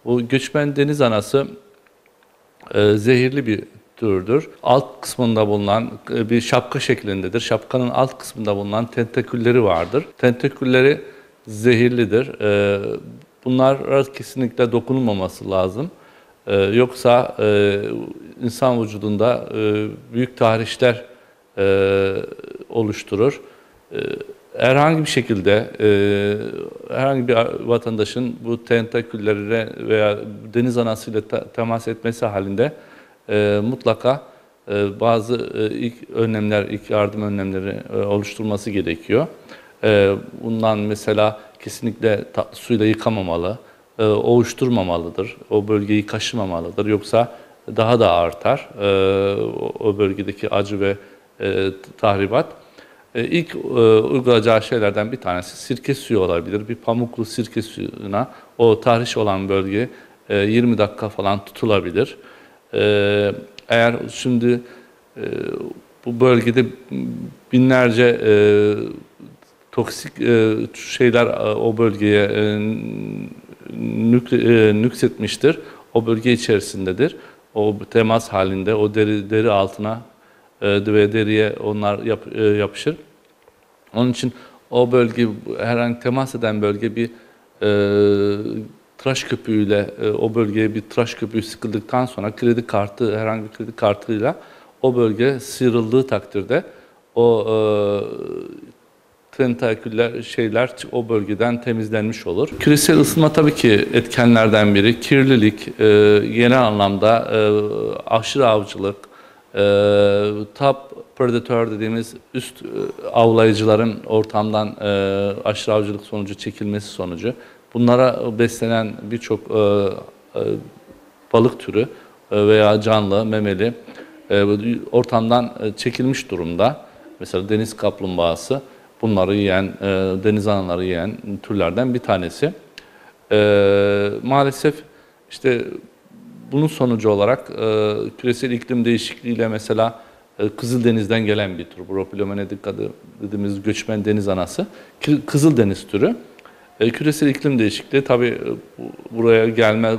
Bu göçmen deniz anası zehirli bir türdür. Alt kısmında bulunan bir şapka şeklindedir. Şapkanın alt kısmında bulunan tentakülleri vardır. Tentakülleri zehirlidir. Bunlara kesinlikle dokunulmaması lazım. Yoksa insan vücudunda büyük tahrişler oluşturur. Herhangi bir şekilde herhangi bir vatandaşın bu tentaküllere veya deniz anasıyla temas etmesi halinde mutlaka bazı ilk yardım önlemleri oluşturması gerekiyor. Bundan mesela kesinlikle tatlı suyla yıkamamalı, ovuşturmamalıdır, o bölgeyi kaşımamalıdır. Yoksa daha da artar o bölgedeki acı ve tahribat. İlk uygulayacağı şeylerden bir tanesi sirke suyu olabilir. Bir pamuklu sirke suyuna o tahriş olan bölge 20 dakika falan tutulabilir. Eğer şimdi bu bölgede binlerce toksik şeyler o bölgeye nüksetmiştir. O bölge içerisindedir. O temas halinde o deri altına ve deriye onlar yapışır. Onun için o bölge, herhangi temas eden bölge bir tıraş köpüğüyle o bölgeye bir tıraş köpüğü sıkıldıktan sonra herhangi bir kredi kartıyla o bölge sıyrıldığı takdirde o tentaküller o bölgeden temizlenmiş olur. Küresel ısınma tabii ki etkenlerden biri. Kirlilik, genel anlamda aşırı avcılık, top predator dediğimiz üst avlayıcıların ortamdan aşırı avcılık sonucu çekilmesi sonucu bunlara beslenen birçok balık türü veya canlı, memeli ortamdan çekilmiş durumda. Mesela deniz kaplumbağası bunları yiyen, deniz anaları yiyen türlerden bir tanesi. Maalesef işte bunun sonucu olarak küresel iklim değişikliğiyle mesela Kızıldeniz'den gelen bir tür. Bropylomenedik dediğimiz göçmen deniz anası. Kızıldeniz türü. Küresel iklim değişikliği tabii buraya gelme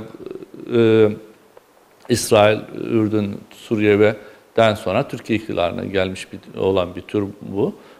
İsrail, Ürdün, Suriye ve'den sonra Türkiye ihtilaline gelmiş olan bir tür bu.